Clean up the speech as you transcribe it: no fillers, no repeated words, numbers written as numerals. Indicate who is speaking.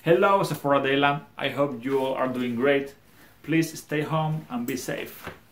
Speaker 1: Hello, SEPHORA Dadeland. I hope you all are doing great. Please stay home and be safe.